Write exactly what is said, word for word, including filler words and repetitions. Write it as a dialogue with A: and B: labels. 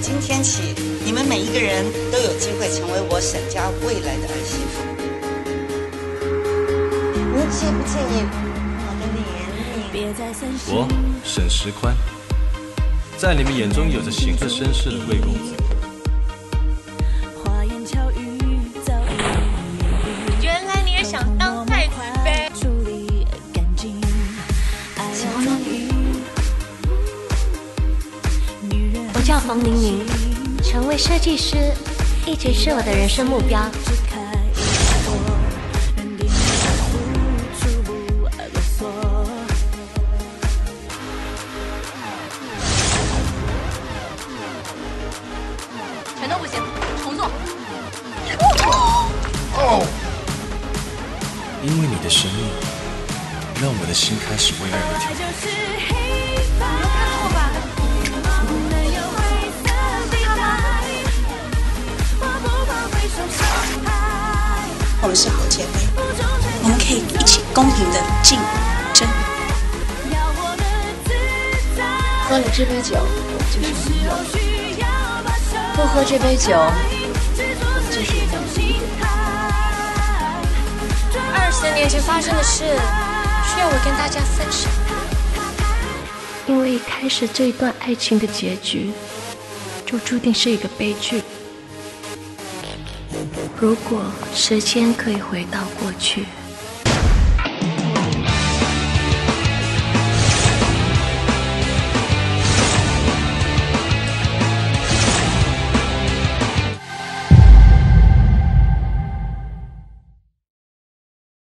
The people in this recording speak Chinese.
A: 今天起，你们每一个人都有机会成为我沈家未来的儿媳妇。你介不介意我的年龄？
B: 我沈石宽，在你们眼中有着行色绅士的魏公子。
C: 原来你也想当太子妃？
D: 喜欢吗？我叫冯宁宁，成为设计师一直是我的人生目标。
C: 全都不行，重做。
B: 哦！因为你的生命，让我的心开始为爱而跳。
C: 你有看过吧？
E: 我们是好姐妹，我们可以一起公平的竞争。
F: 喝了这杯酒就是朋友，不喝这杯酒就是一样。
D: 二十年前发生的事，需要我跟大家分享。因为一开始这一段爱情的结局，就注定是一个悲剧。如果时间可以回到过去。